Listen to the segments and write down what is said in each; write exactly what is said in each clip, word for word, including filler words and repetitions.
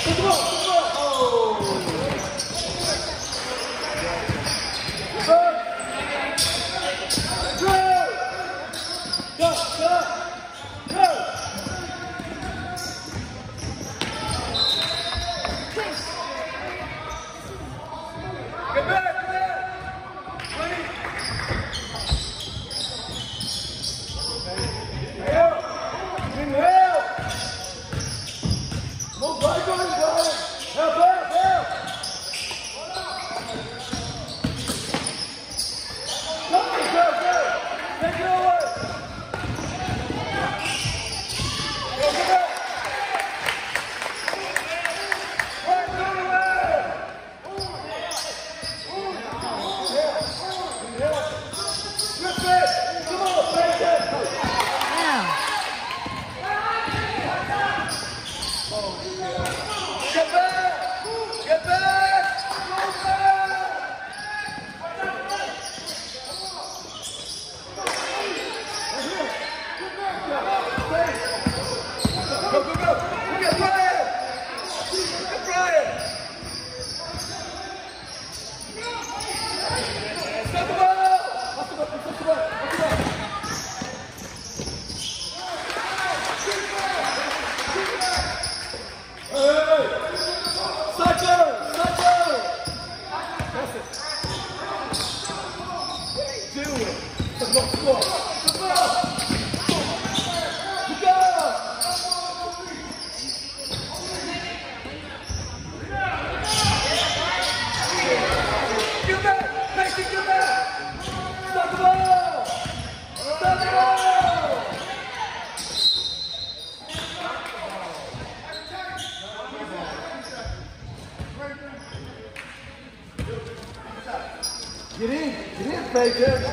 Get in, get in, Baker.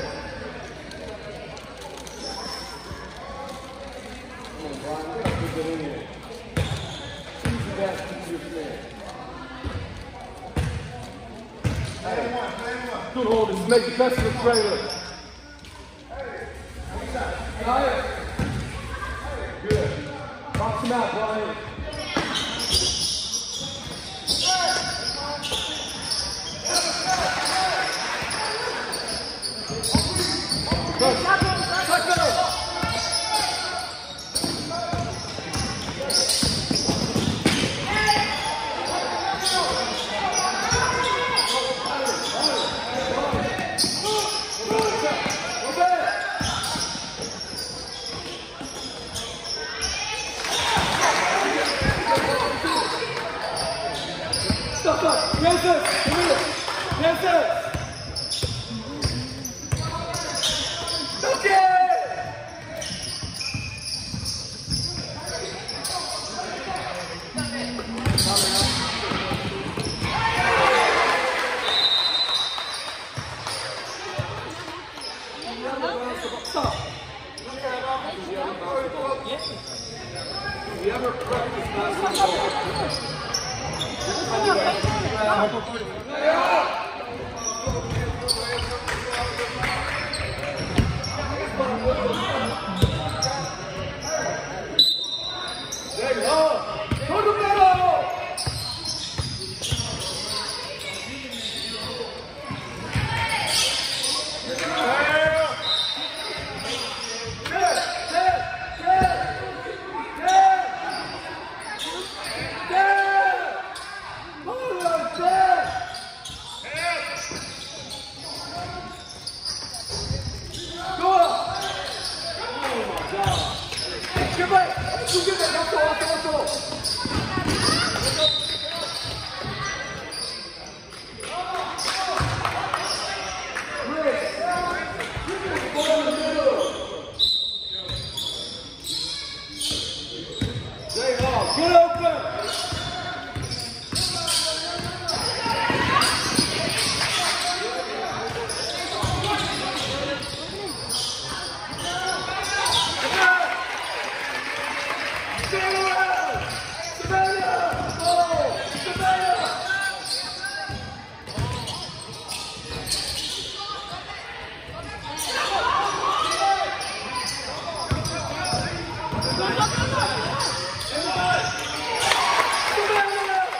Come on, Brian, we gotta get in here. Easy back to your man. Hey, good hold, just make the best of the trailer. Hey, good. Box him out, Brian. Stop up! Kansas! Come here! Kansas! Okay! Stop! Have you ever practiced basketball? Everybody!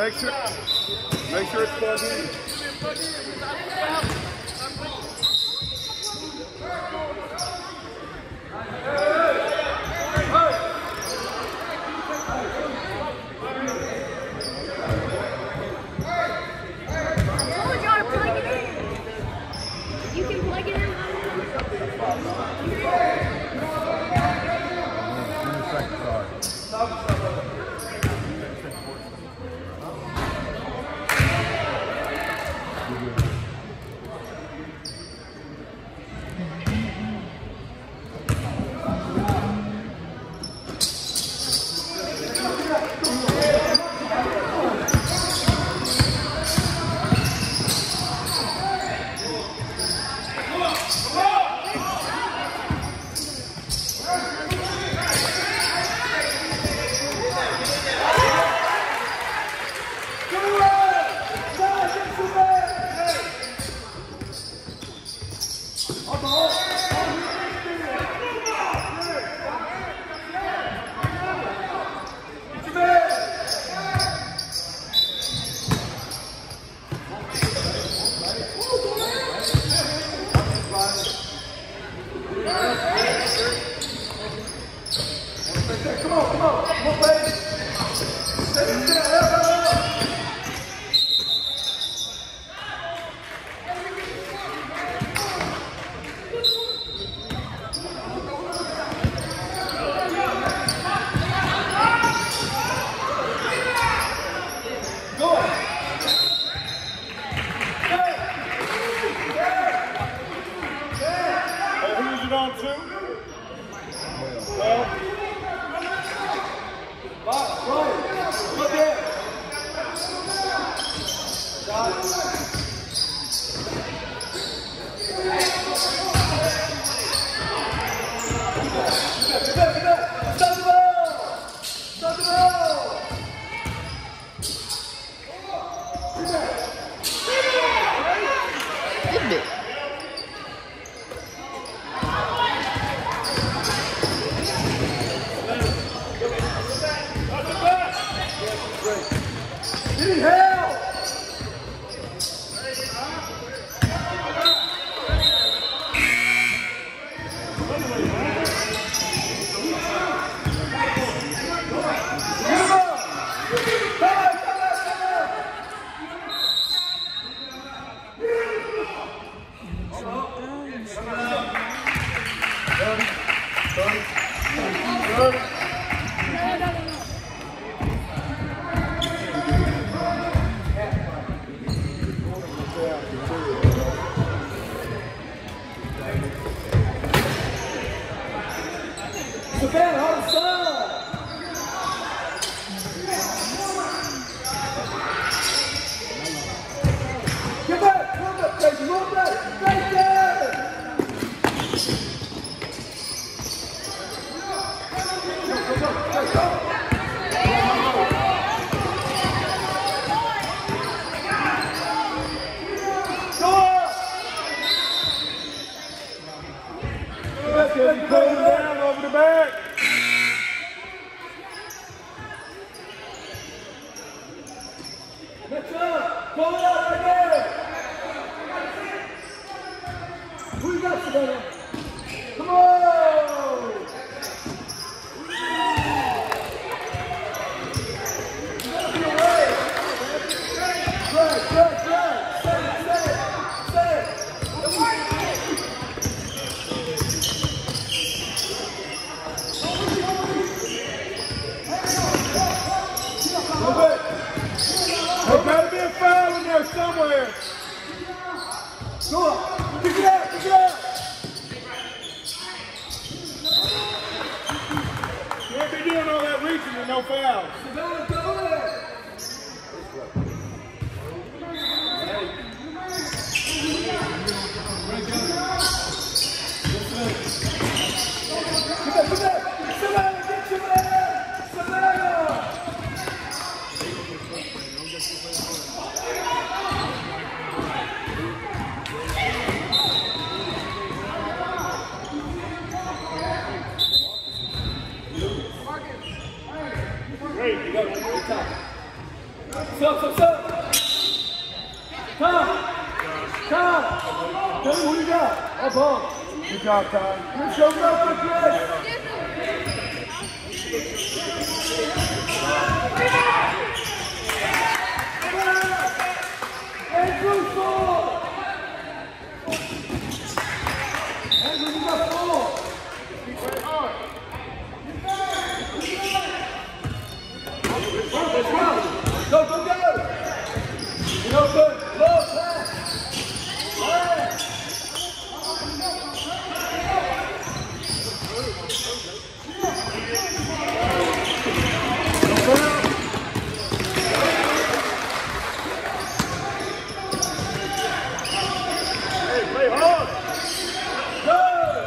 Make sure, make sure it's plugged in. Great, you got Tell me what you got. Up, up. Good job, Ty. Good job, Chris. Andrew, four. Andrew, you got four. Go, go, go! You know, good. Low pass. Pass. Hey, play hard. Go!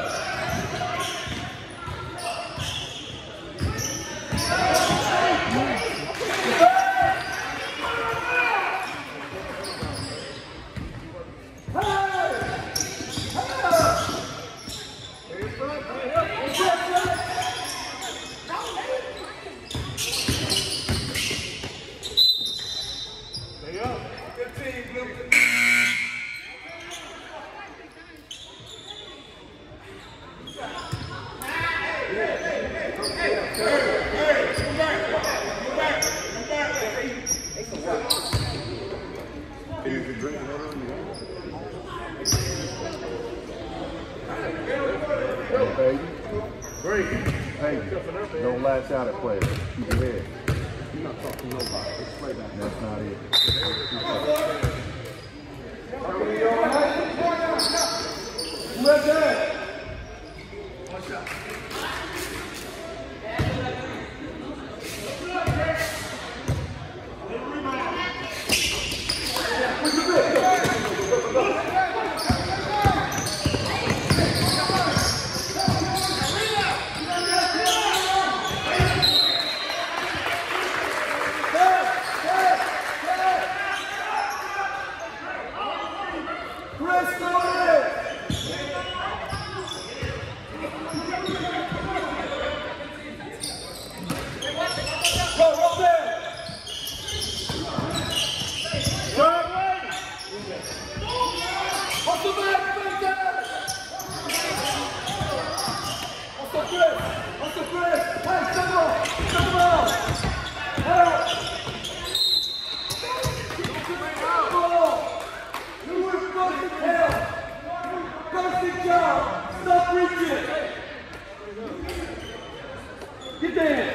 Don't lash out at players. Keep your head. You're not talking to nobody. Let's play that. That's not it. Right there. Watch out. Get there!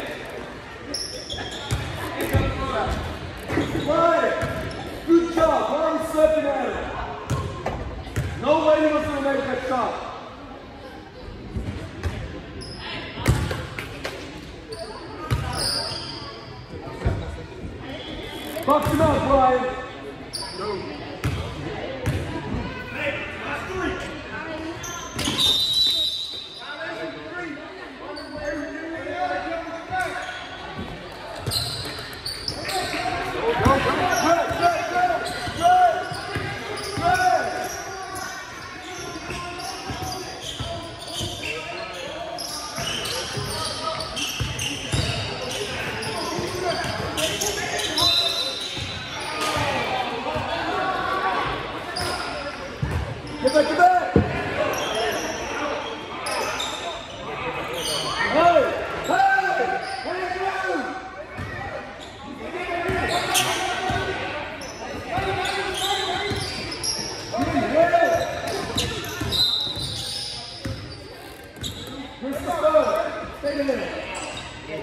Right! Good job! Why are you stepping at it? No way he was going to make that shot. Box him out, Brian! Go! Hey, last three! Get back to back! Hey! Hey! What are you doing? Here's the third. Stay there. Hey!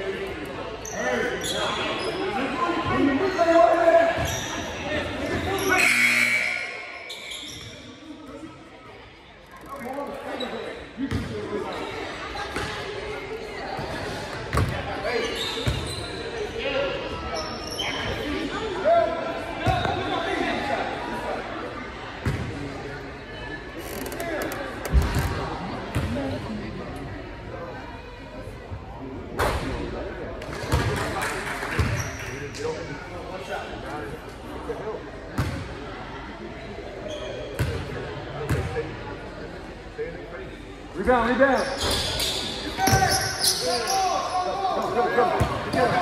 Rebound, rebound. Go, go, go. Together.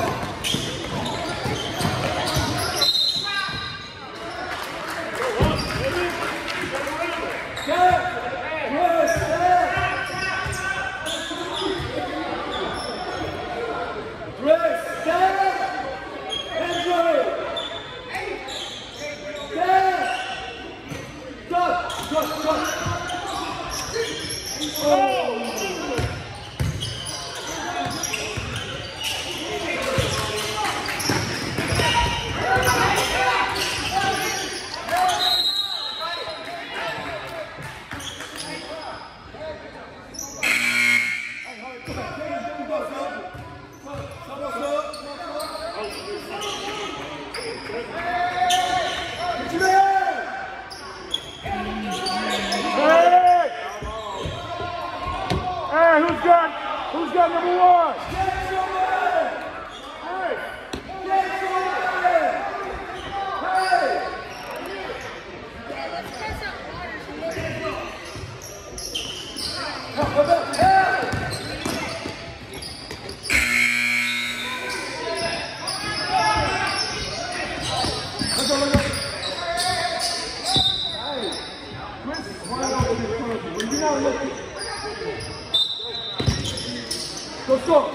Let's go.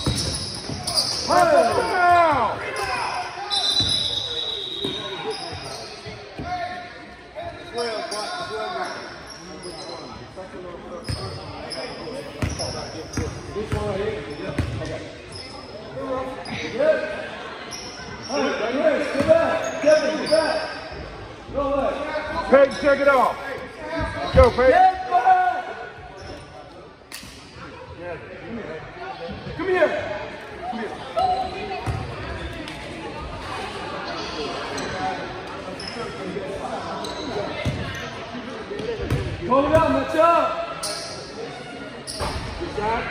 Hey. This one right here? Yeah. Okay. Good. Hey, right here. Get back. Kevin, get back. Go away. Peyton, check it off. Let's go, Peyton. Get back. Come here. Come here. Hold it up, match up. Good shot.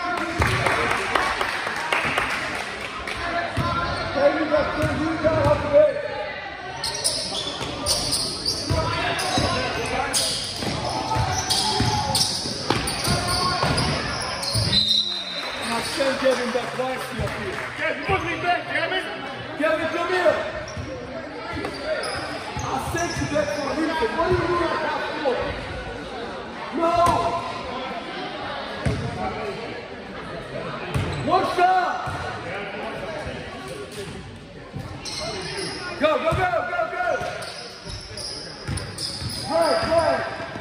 Hey, you got ten, you got off the way. Now send Kevin back quietly up here. Kevin, put me back, Kevin. Kevin, come here. I sent you back for a reason. What are you doing at half floor? No! One shot! Go, go, go, go, go! Right, right!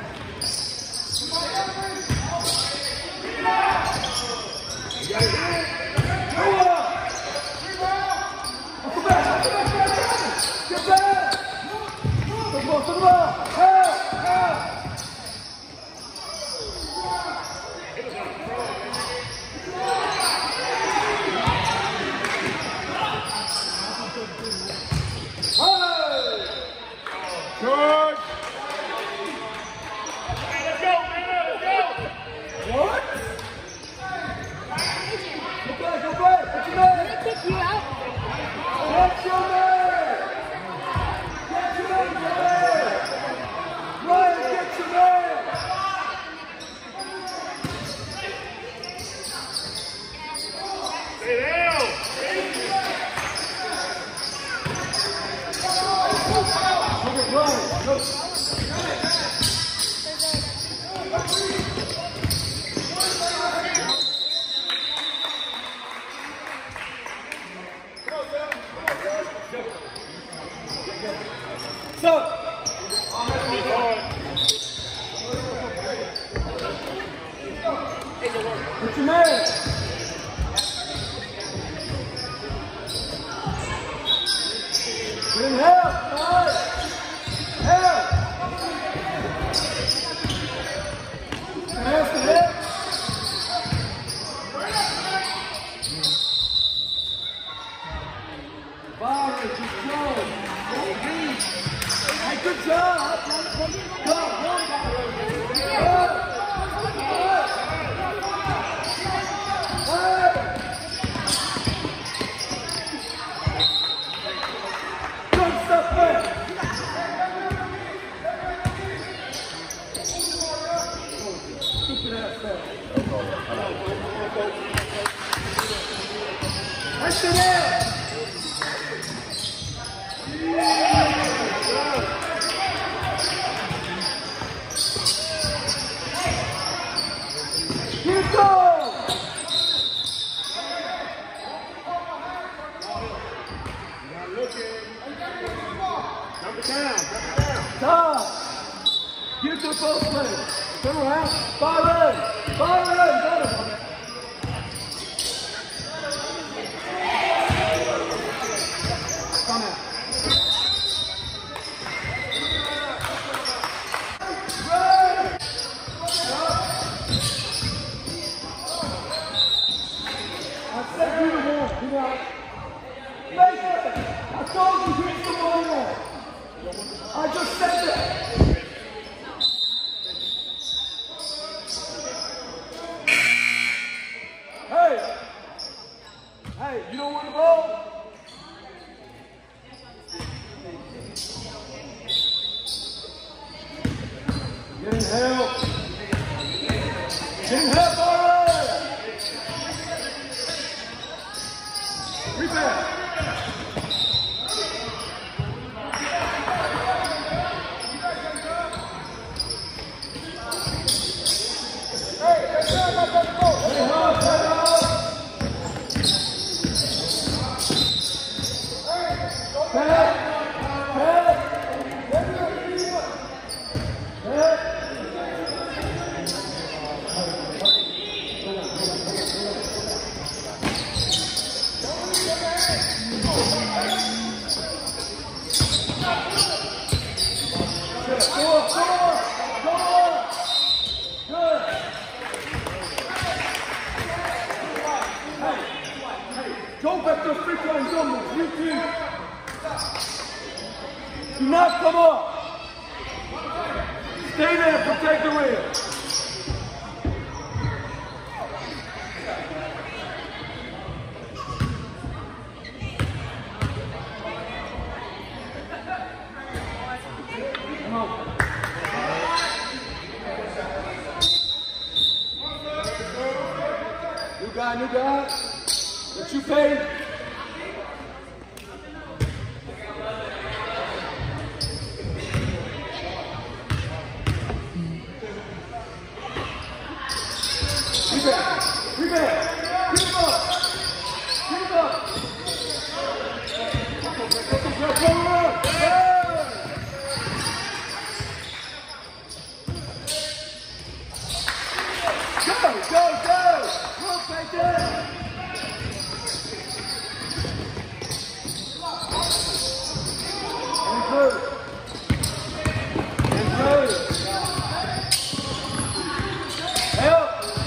Go up! Come back, come back, come back! Get back! Come on, come on! Help, help! Good. Let's go, man, let's go. What? Go back, go back! What's your name? Kick you out. What's your name? Get your name, Ryan! Ryan, get your name! Stay down. Look at Ryan, go! So, what's your name? Bring help, guys! Help! Pass the hip! Fire, just go! Hey, good job! Go, go, go! Good stuff, man! Stupid ass stuff. That's the man! Hey, turn around. Byron! Byron! Got him. Come in. I said you the one. You know, Mason, I told you he's the one. I just said that. Hey, hey, you don't want the ball? Get him help. Get him help already. Rebound. Don't back those free throw zones. You two. Do not come up. Stay there. Protect the rim. Come on. New guy, new guy. What you pay? Rebound! Rebound! Keep him up! Keep him up! Come on! Go! Go! Go! Rotate it! Improve. Improve. Help.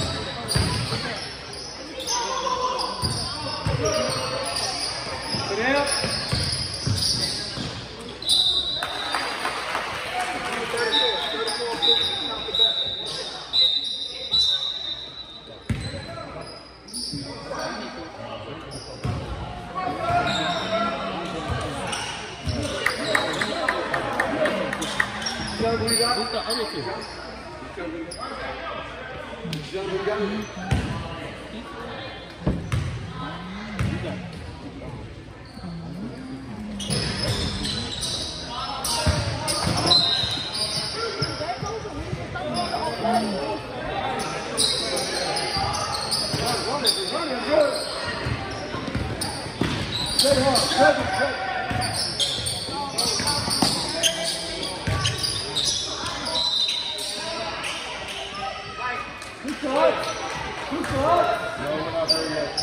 Good help. Who's the other two? Stay hard, stay hard. Good shot. Good shot. No, we're not there yet.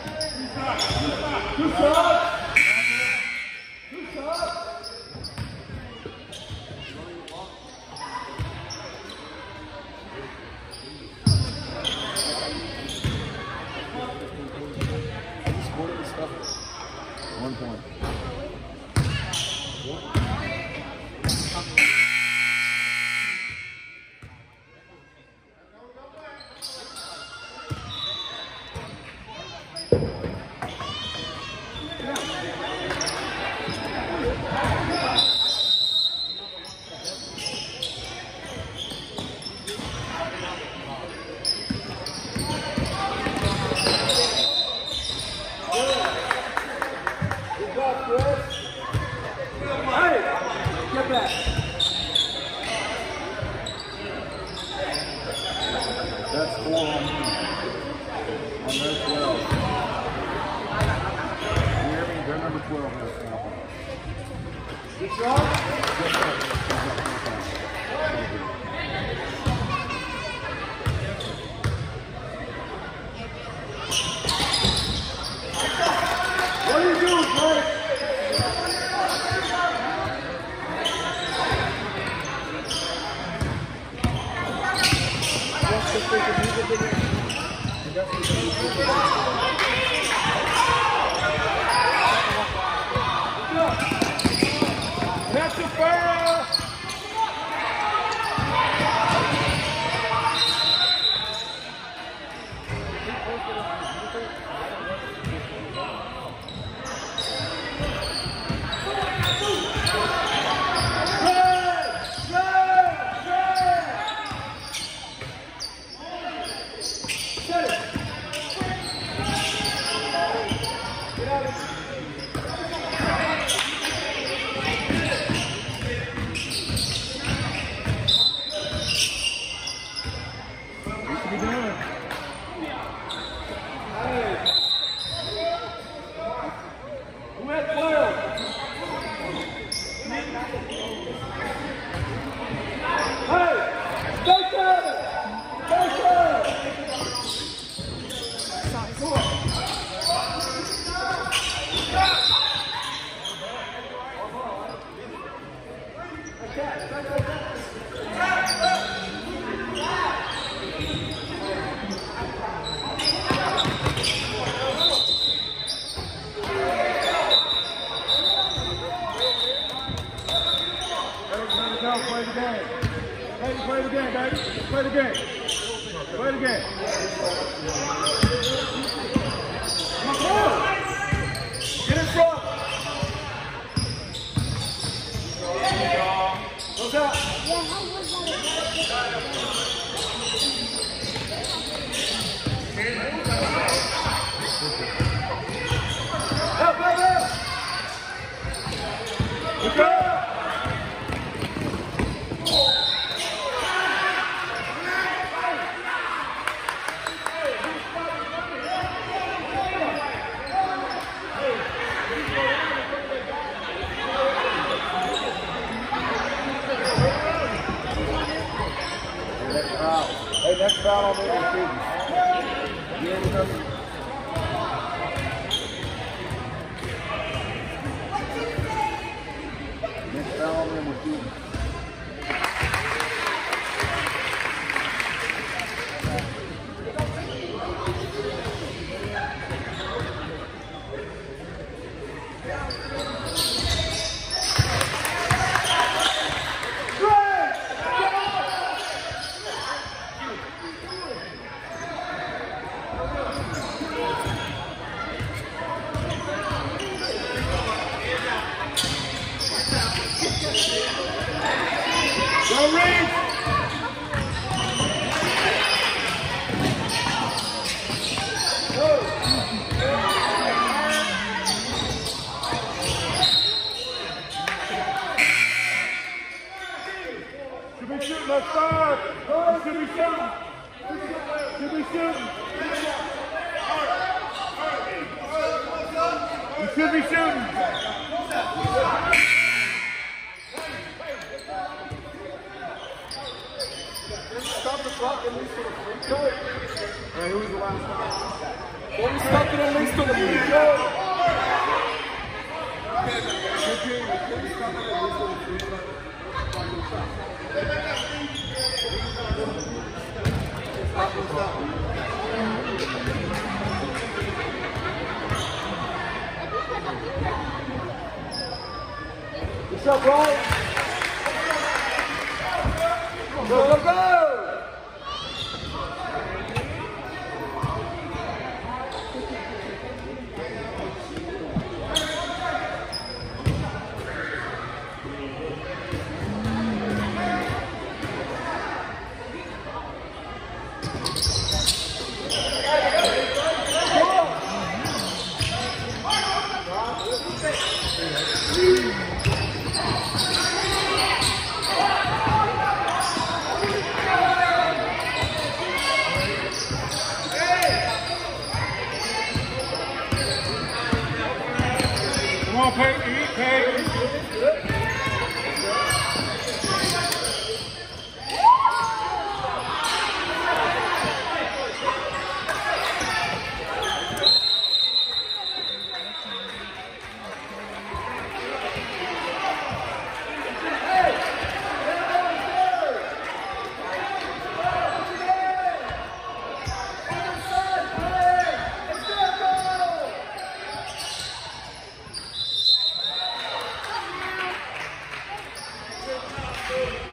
Good shot. Good shot. One point. Get back. That's four on me. On their twelve. You hear me? They're number twelve has foul. Good shot. Good shot. That's a foul! Play the game. Hey, play the game, baby. Play the game. Play the game. Come on. Get in front. Goes out. Help, help, help. Let's go. Hey, next foul on the students. You ain't enough. Next foul on the students. Go Reed! Go! Should be shooting, let's start! Should be shooting! Should be shooting! You should be shooting! Stop the clock at least for the free throw. Alright, who's the last one? Don't stop it at least for the free throw. What's up, bro? Go, go, go!